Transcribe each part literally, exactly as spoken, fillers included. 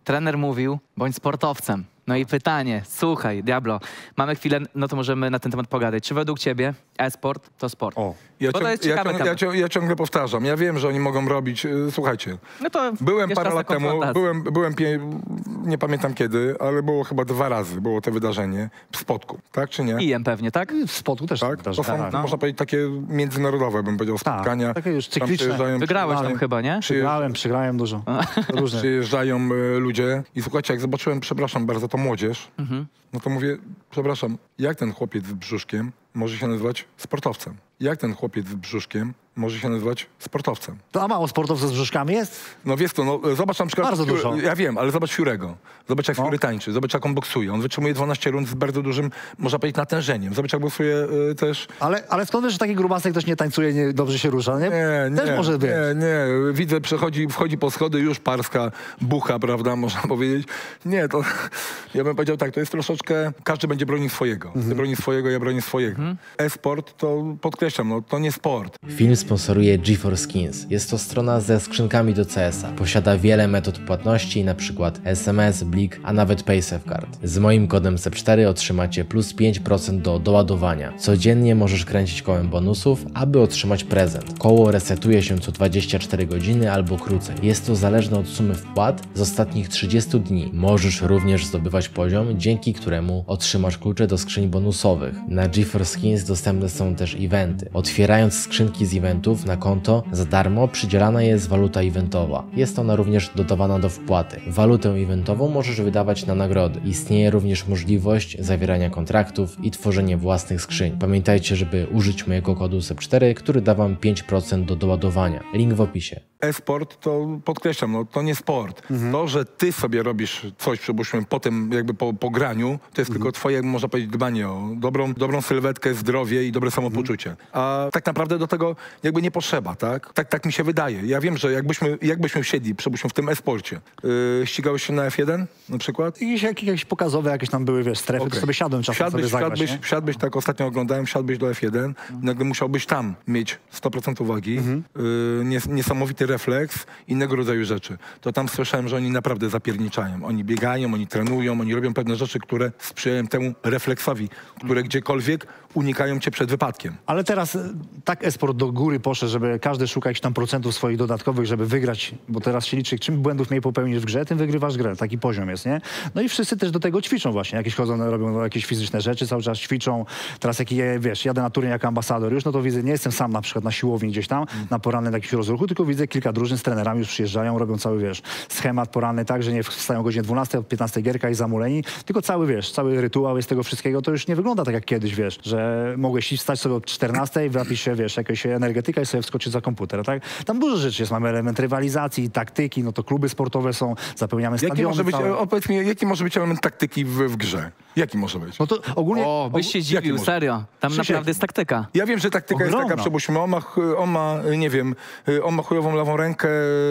trener mówił, bądź sportowcem. No i pytanie, słuchaj, Diablo, mamy chwilę, no to możemy na ten temat pogadać. Czy według ciebie e-sport to sport? O. Ja, Bo to ciąg, jest ja, ciekawy ciąg, ja, temat. ciąg, ja ciągle powtarzam. Ja wiem, że oni mogą robić... y, Słuchajcie, No to byłem jest parę czas na lat temu, konfrontację. byłem, byłem pie, nie pamiętam kiedy, ale było chyba dwa razy, było to wydarzenie w Spodku, tak czy nie? I em pewnie, tak? W Spodku też Tak? To są, tak. można powiedzieć, takie międzynarodowe, bym powiedział, Tak, spotkania. takie już Tam cykliczne. przyjeżdżają- Wygrałeś tam przyjeżdżają- chyba, nie? Przegrałem, przegrałem dużo. Różne. Przyjeżdżają y, ludzie i słuchajcie, jak zobaczyłem, przepraszam bardzo, to młodzież, Mhm. no to mówię, przepraszam, jak ten chłopiec z brzuszkiem może się nazywać sportowcem? Jak ten chłopiec z brzuszkiem może się nazywać sportowcem? To a mało sportowców z brzuszkami jest? No wiesz co, no, zobacz na przykład... Bardzo Fury, dużo. Ja wiem, ale zobacz Furego. Zobacz jak No. Fury tańczy, zobacz jak on boksuje. On wytrzymuje dwanaście rund z bardzo dużym, można powiedzieć, natężeniem. Zobacz jak boksuje y, też... Ale, ale skąd wiesz, że taki grubasek też nie tańcuje, nie, dobrze się rusza, nie? Nie, nie, Też może być. nie, nie. Widzę, przechodzi, wchodzi po schody, już parska bucha, prawda, można powiedzieć. Nie, to ja bym powiedział tak, to jest troszeczkę, każdy będzie bronił swojego. Mhm. Ty bronisz swojego, ja bronię swojego. E-sport to, podkreślam, no, to nie sport. Film sponsoruje GeForce Skins. Jest to strona ze skrzynkami do C S a. Posiada wiele metod płatności, np. S M S, Blik, a nawet PaySafeCard. Z moim kodem S E P cztery otrzymacie plus pięć procent do doładowania. Codziennie możesz kręcić kołem bonusów, aby otrzymać prezent. Koło resetuje się co dwadzieścia cztery godziny albo krócej. Jest to zależne od sumy wpłat z ostatnich trzydziestu dni. Możesz również zdobywać poziom, dzięki któremu otrzymasz klucze do skrzyń bonusowych. Na GeForce Skins dostępne są też eventy. Otwierając skrzynki z eventów na konto za darmo przydzielana jest waluta eventowa. Jest ona również dodawana do wpłaty. Walutę eventową możesz wydawać na nagrody. Istnieje również możliwość zawierania kontraktów i tworzenia własnych skrzyń. Pamiętajcie, żeby użyć mojego kodu S E P cztery, który da wam pięć procent do doładowania. Link w opisie. E-sport to podkreślam, no, to nie sport. To, że ty sobie robisz coś, przypuśćmy, potem jakby po, po graniu, to jest tylko twoje, można powiedzieć, dbanie o dobrą, dobrą sylwetkę, zdrowie i dobre samopoczucie. A tak naprawdę do tego jakby nie potrzeba, tak? Tak, tak mi się wydaje. Ja wiem, że jakbyśmy, jakbyśmy wsiedli, przypuśćmy, w tym e-sporcie, yy, ścigałeś się na F jeden na przykład? Jakieś, jakieś pokazowe, jakieś tam były, wiesz, strefy, Okej. to sobie siadłem czasem Wsiadłbyś, sobie zagrać, wsiadłbyś, nie? wsiadłbyś, tak ostatnio oglądałem, wsiadłbyś do F jeden, nagle musiałbyś tam mieć sto procent uwagi, yy, nies niesamowity refleks, innego rodzaju rzeczy. To tam słyszałem, że oni naprawdę zapierniczają. Oni biegają, oni trenują, oni robią pewne rzeczy, które sprzyjają temu refleksowi, które gdziekolwiek unikają cię przed wypadkiem. Ale teraz e, tak e-sport do góry poszedł, żeby każdy szuka jakichś tam procentów swoich dodatkowych, żeby wygrać, bo teraz się liczy, czym błędów mniej popełnisz w grze, tym wygrywasz grę. Taki poziom jest, nie? No i wszyscy też do tego ćwiczą właśnie. Jakieś chodzą, robią jakieś fizyczne rzeczy, cały czas ćwiczą. Teraz jak je, wiesz, jadę na turniej jako ambasador już, no to widzę, nie jestem sam na przykład na siłowni gdzieś tam, na poranny jakiś rozruchu, tylko widzę kilka drużyn z trenerami już przyjeżdżają, robią cały, wiesz, schemat poranny, tak, że nie wstają o godzinie dwunastej, o piętnastej gierka i zamuleni, tylko cały, wiesz, cały rytuał jest tego wszystkiego, to już nie wygląda tak jak kiedyś, wiesz, że mogłeś iść wstać sobie o czternastej, wypić się, wiesz, jakaś energetyka i sobie wskoczyć za komputer, tak? Tam dużo rzeczy jest, mamy element rywalizacji, taktyki, no to kluby sportowe są, zapełniamy Jaki stadiony może być, całe. opowiedz mi, jaki może być element taktyki w, w grze? Jaki może być? No to ogólnie... O, byś się Jaki dziwił, może? serio. Tam Krzysiek. naprawdę jest taktyka. Ja wiem, że taktyka jest Ogromna. taka, przypuśćmy, on ma, ch- on ma, nie wiem, on ma chujową lewą rękę,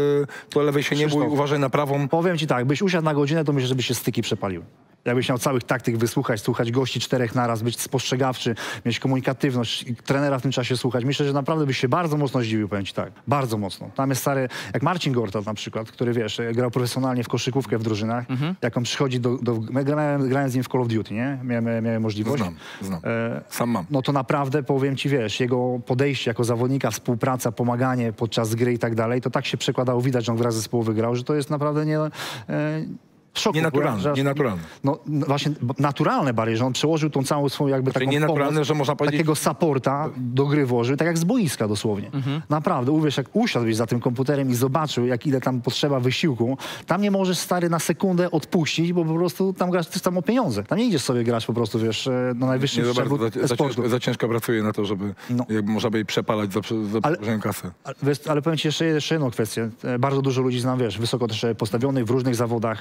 to lewej się nie bój, Krzysztof. uważaj na prawą. Powiem ci tak, byś usiadł na godzinę, to myślę, żeby się styki przepaliły. Jakbyś miał całych taktyk wysłuchać, słuchać gości czterech naraz, być spostrzegawczy, mieć komunikatywność, i trenera w tym czasie słuchać. Myślę, że naprawdę byś się bardzo mocno zdziwił, powiem ci tak. Bardzo mocno. Tam jest stary, jak Marcin Gortat na przykład, który wiesz, grał profesjonalnie w koszykówkę w drużynach. Jak on przychodzi do... do ja grałem, grałem z nim w Call of Duty, nie? Miałem, miałem możliwość. Znam, znam. E, Sam mam. no to naprawdę powiem ci, wiesz, jego podejście jako zawodnika, współpraca, pomaganie podczas gry i tak dalej, to tak się przekładało, widać, że on gra zespołowy grał, że to jest naprawdę nie... E, szoku, Nienaturalne, że aż- nienaturalne. No no właśnie b- naturalne bardziej, że on przełożył tą całą swoją jakby taką nienaturalne, pomoc, że można powiedzieć- takiego supporta do gry włożył, tak jak z boiska dosłownie. Naprawdę, uwierz, jak usiadłbyś za tym komputerem i zobaczył, jak ile tam potrzeba wysiłku, tam nie możesz, stary, na sekundę odpuścić, bo po prostu tam grasz ty tam o pieniądze. Tam nie idziesz sobie grać po prostu, wiesz, e, na najwyższym Nie za szczeblu bardzo, za, za, e-sportu. ciężko, za ciężko pracuję na to, żeby No. jakby można by jej przepalać za, prze- za Ale- ale... kasę. Ale, wiesz, ale powiem ci jeszcze, jeszcze jedną kwestię. E, Bardzo dużo ludzi znam, wiesz, wysoko też e, postawionych w różnych zawodach, co po,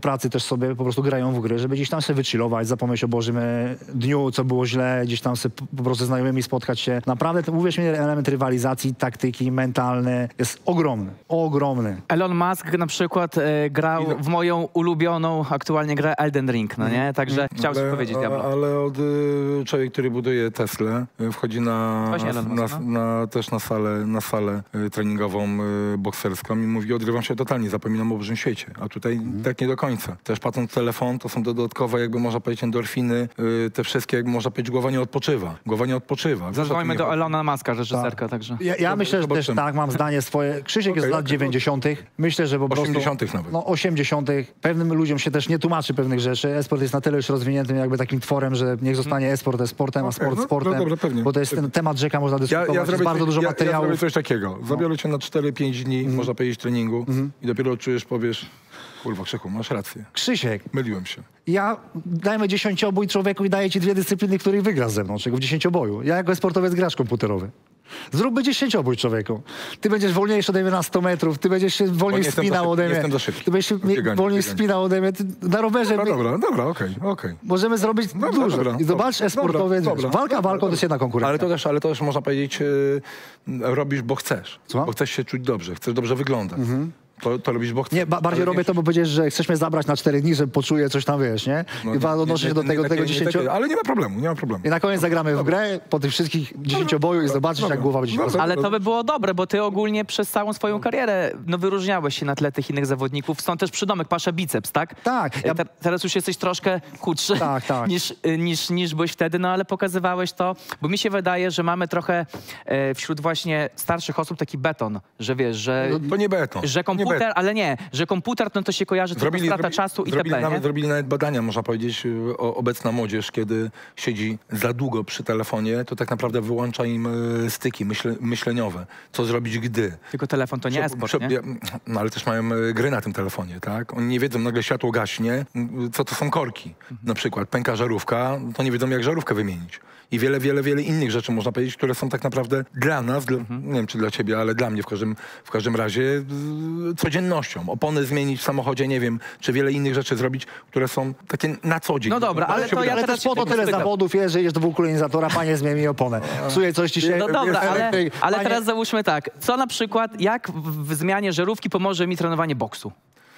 pracy też sobie po prostu grają w gry, żeby gdzieś tam sobie wychillować, zapomnieć o Bożym dniu, co było źle, gdzieś tam sobie po prostu ze znajomymi spotkać się. Naprawdę, uwierz mi, element rywalizacji, taktyki, mentalny jest ogromny, ogromny. Elon Musk na przykład e, grał w moją ulubioną aktualnie grę Elden Ring, no nie? Także chciałem coś powiedzieć, Diablo. Ale od y, człowiek, który buduje Teslę, y, wchodzi na, Właśnie Elon na, Musk, na, też na salę, na salę y, treningową y, bokserską i mówi, odrywam się totalnie, zapominam o Bożym świecie. A tutaj mhm. tak nie do końca. Też patrząc telefon, to są dodatkowe, jakby można powiedzieć, endorfiny, y, te wszystkie, jakby można powiedzieć, głowa nie odpoczywa. Głowa nie odpoczywa. Zadzwońmy do Elona Muska, reżyserka, tak. także. Ja, ja myślę, że też tak, mam zdanie swoje. Krzysiek okay, jest z lat okay, dziewięćdziesiątych. Myślę, że po prostu... osiemdziesiątych nawet. No osiemdziesiątych. Pewnym ludziom się też nie tłumaczy pewnych rzeczy. E-sport jest na tyle już rozwiniętym jakby takim tworem, że niech zostanie e-sport e-sportem, a okay, sport no, sportem. No dobra, pewnie. Bo to jest ten temat rzeka, można dyskutować. Ja, ja jest bardzo ci, dużo ja, materiałów. Ja zrobię coś takiego. Zabiorę cię na cztery pięć dni, mm. można powiedzieć, treningu mm. i dopiero czujesz, powiesz, kurwa, Krzychu, masz rację. Krzysiek. Myliłem się. Ja, dajmy dziesięciobój człowieku i daję ci dwie dyscypliny, których wygrasz ze mną, czego w dziesięcioboju. Ja jako sportowiec gracz komputerowy. Zróbmy dziesięciobój, człowieku. Ty będziesz wolniejszy ode mnie na sto metrów, ty będziesz się wolniej spinał ode mnie. Jestem za szybki. Ty będziesz się bieganie, wolniej bieganie. spinał ode mnie. Ty na rowerze... Dobra, dobra, dobra, okej, okay, okej. Okay. Możemy zrobić dobra, dużo. Dobra, I zobacz, e-sportowiec, walka dobra, walką to jest jedna konkurencja. Ale to też, ale to też można powiedzieć, yy, robisz, bo chcesz. Co? Bo chcesz się czuć dobrze, chcesz dobrze wyglądać. Mhm. To, to robisz, bo chcesz. Nie, ba bardziej robię to, bo powiedziesz, że chcesz mnie zabrać na cztery dni, że poczuję coś tam, wiesz, nie? No, I odnoszę się do tego, tego dziesięcio... Ale nie ma problemu, nie ma problemu. I na koniec zagramy w grę po tych wszystkich dziesięcioboju i zobaczysz, dobra, jak głowa będzie dobra, Ale to by było dobre, bo ty ogólnie przez całą swoją karierę no, wyróżniałeś się na tle tych innych zawodników. Stąd też przydomek, pasza biceps, tak? Tak. Ja... Te, teraz już jesteś troszkę chudszy tak, tak. niż, niż, niż byłeś wtedy, no ale pokazywałeś to, bo mi się wydaje, że mamy trochę e, wśród właśnie starszych osób taki beton, że wiesz, że... No, to nie beton. Że komputer, beton. ale nie, że komputer no to się kojarzy tylko strata zrobili, czasu i zrobili itp. Nawet, zrobili nawet badania, można powiedzieć, o, obecna młodzież, kiedy siedzi za długo przy telefonie, to tak naprawdę wyłącza im e, styki myśle, myśleniowe. Co zrobić, gdy. Tylko telefon to nie e-sport, nie? No ale też mają e, gry na tym telefonie, tak? Oni nie wiedzą, nagle światło gaśnie, co to są korki. Mhm. Na przykład pęka żarówka, to nie wiedzą, jak żarówkę wymienić. I wiele, wiele, wiele innych rzeczy, można powiedzieć, które są tak naprawdę dla nas, dla, mhm. nie wiem czy dla ciebie, ale dla mnie w każdym, w każdym razie yy, codziennością. Opony zmienić w samochodzie, nie wiem, czy wiele innych rzeczy zrobić, które są takie na co dzień. No dobra, no, ale to ja ale teraz też po to tyle zawodów jest, że jedziesz do dwukolonizatora, panie zmieni mi oponę. Psuje coś ci się... No dobra, ale, ale panie... teraz załóżmy tak. Co na przykład, jak w, w zmianie żarówki pomoże mi trenowanie boksu?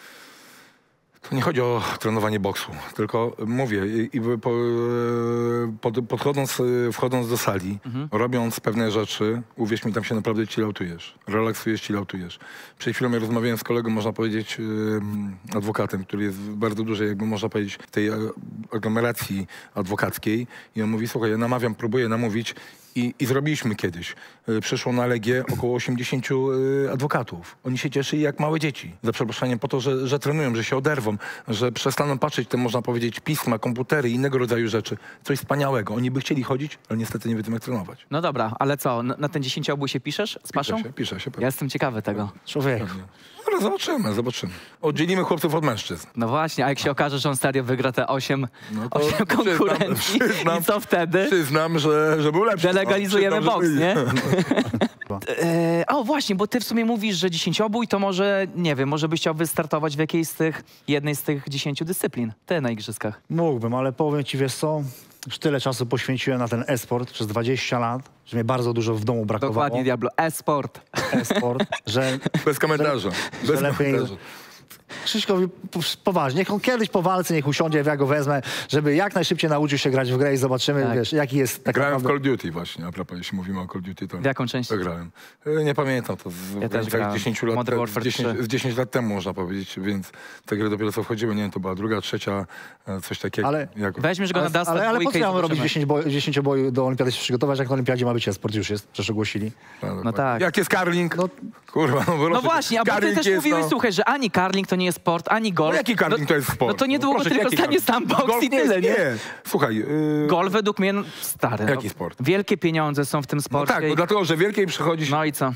To nie chodzi o trenowanie boksu, tylko mówię, i, i po, pod, podchodząc, wchodząc do sali, mhm. robiąc pewne rzeczy, uwierz mi, tam się naprawdę chilloutujesz, relaksujesz, chilloutujesz. Przed chwilą ja rozmawiałem z kolegą, można powiedzieć, adwokatem, który jest bardzo duży, jakby można powiedzieć, w tej aglomeracji adwokackiej i on mówi, słuchaj, ja namawiam, próbuję namówić I, I zrobiliśmy kiedyś. Przyszło na Legię około osiemdziesięciu y, adwokatów. Oni się cieszyli jak małe dzieci. Za przeproszeniem po to, że, że trenują, że się oderwą, że przestaną patrzeć te, można powiedzieć, pisma, komputery i innego rodzaju rzeczy. Coś wspaniałego. Oni by chcieli chodzić, ale niestety nie wiedzą, jak trenować. No dobra, ale co? Na, na ten dziesięciobój się piszesz z paszą? Piszę się, piszę się. Ja jestem ciekawy tego. Człowiek. Ale zobaczymy, zobaczymy. Oddzielimy chłopców od mężczyzn. No właśnie, a jak się okaże, że on serio wygra te osiem, no to osiem konkurencji, przyznam, i co wtedy? Przyznam, że, że był lepszy. Delegalizujemy no, boks, nie? e, o właśnie, bo ty w sumie mówisz, że dziesięciobój to może, nie wiem, może byś chciał wystartować w jakiejś z tych, jednej z tych dziesięciu dyscyplin, ty na igrzyskach. Mógłbym, ale powiem ci, wiesz co? Już tyle czasu poświęciłem na ten e-sport przez dwadzieścia lat, że mnie bardzo dużo w domu brakowało. Dokładnie, Diablo, e-sport. E-sport, że... Bez komentarza. Że, Bez że lepiej... komentarza. Krzyśkowi poważnie, niech on kiedyś po walce, niech usiądzie, ja go wezmę, żeby jak najszybciej nauczył się grać w grę i zobaczymy, tak. wiesz, jaki jest... Tak grałem naprawdę... w Call Duty właśnie, a propos, jeśli mówimy o Call Duty, to... W jaką część? To grałem. Nie pamiętam, to z, ja też grałem. dziesięć lat, Modern Warfare dziesięć, z dziesięć lat temu można powiedzieć, więc te gry dopiero co wchodziły, nie wiem, to była druga, trzecia, coś takiego. Ale jak... weźmiesz go ale, na Dasta Ale, ale po co mamy robić dziesięcioboju dziesięć boju do olimpiady się przygotować, jak na olimpiadzie ma być e-sport już jest, przecież ogłosili. No, no tak. Jak jest curling? No, kurwa, no, no właśnie, a bo ty też jest, mówiłeś, no... słuchaj, że ani curling to nie jest sport, ani golf. No jaki curling no, to jest sport? No to niedługo Proszę, tylko stanie sam boks i tyle, nie? nie? Słuchaj... Yy... Golf według mnie, no, stary. Jaki no, sport? Wielkie pieniądze są w tym sporcie. No tak, no dlatego, że wielkiej przychodzi... No i co?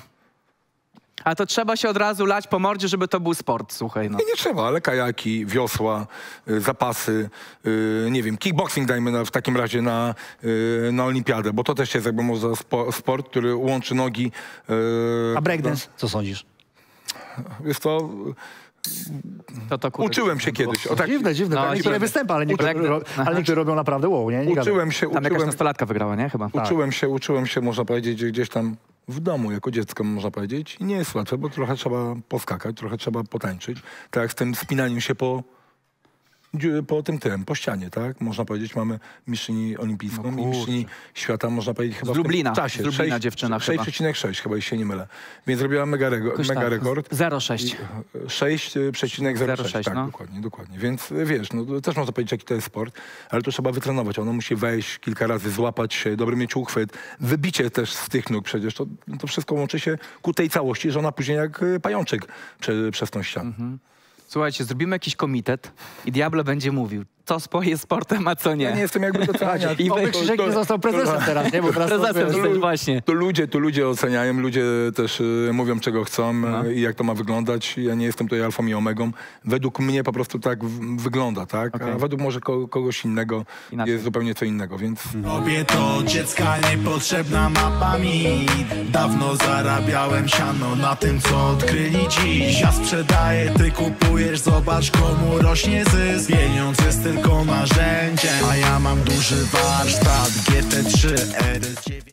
A to trzeba się od razu lać po mordzie, żeby to był sport, słuchaj. No. Nie, nie trzeba, ale kajaki, wiosła, y, zapasy, y, nie wiem, kickboxing dajmy na, w takim razie na, y, na olimpiadę, bo to też jest jakby może spo, sport, który łączy nogi. Y, A breakdance, co sądzisz? Jest to... To, to kurde, Uczyłem się kiedyś. O tak, Dziwne, dziwne. No, tak, niektóre dziwne. występy, ale niektóre, Uczyłem- ro, ale niektóre robią naprawdę wow, nie? nie gadam. uczyłem się, Tam jakaś uczyłem, nastolatka wygrała, nie? Chyba. uczyłem się, uczyłem się, można powiedzieć, gdzieś tam w domu, jako dziecko, można powiedzieć. I nie jest łatwe, bo trochę trzeba poskakać, trochę trzeba potańczyć. Tak jak z tym spinaniem się po, dziu- po tym tym, po ścianie, tak? Można powiedzieć, mamy mistrzyni olimpijską No i kurczę. mistrzyni świata, można powiedzieć, chyba Z w tym Lublina, czasie. z Lublina dziewczyna chyba. sześć przecinek sześć, chyba, jeśli się nie mylę. Więc zrobiła mega, rego, Jakoś mega tak, rekord. zero sześć. sześć przecinek zero zero sześć, sześć, tak, no. dokładnie, dokładnie. Więc wiesz, no to też można powiedzieć, jaki to jest sport, ale to trzeba wytrenować. Ona musi wejść kilka razy, złapać się, dobry mieć uchwyt, wybicie też z tych nóg przecież. To, to wszystko łączy się ku tej całości, że ona później jak y, pajączek prze, przez tą ścianę. Mhm. Słuchajcie, zrobimy jakiś komitet i Diablo będzie mówił, co spo- jest sportem, a co nie. Ja nie jestem jakby doceniania. I Oby wy- Krzysiek nie został prezesem teraz, nie? Bo teraz to, Prezesem wiesz, jesteś, właśnie. To ludzie, to ludzie oceniają, ludzie też y, mówią, czego chcą No. y, i jak to ma wyglądać. Ja nie jestem tutaj alfą i omegą. Według mnie po prostu tak w, wygląda, tak? Okej. A według może ko, kogoś innego Inaczej. jest zupełnie co innego, więc... Robię to dziecka niepotrzebna mapa mi. Dawno zarabiałem siano na tym, co odkryli dziś. Ja sprzedaję, ty kupujesz, zobacz komu rośnie zysk. Pieniądz jest tylko narzędziem, a ja mam duży warsztat G T trzy R S dziewięć.